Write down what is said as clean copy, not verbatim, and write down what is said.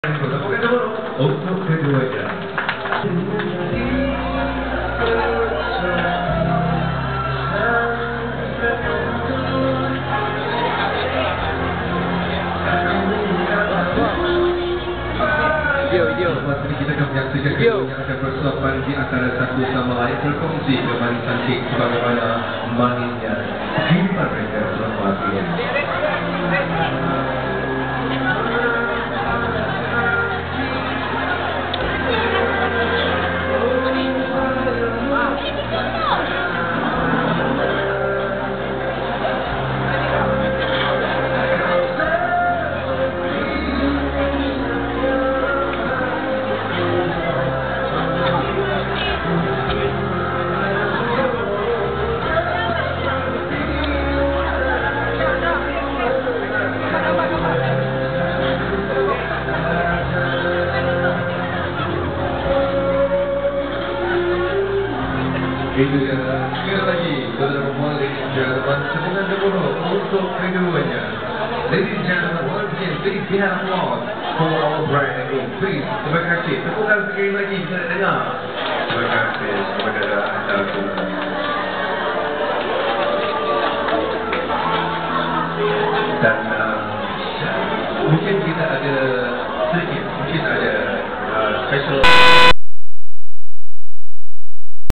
Tepuk tangan dulu untuk keduanya. Video. Lepas ini kita akan menyaksikan keduanya akan bersuapan di antara satu sama lain berkongsi kemanisan kek sebagaimana manisnya kehidupan mereka selepas ini. Itu dia, sekali lagi, saudara pemalik, gentlemen, tepuk tangan dulu untuk keduanya. Ladies and gentlemen, once again, please be an applause for our brand new. Please, terima kasih. Tepuk tangan sekali lagi, bisa dengar. Terima kasih kepada anda semua. Dan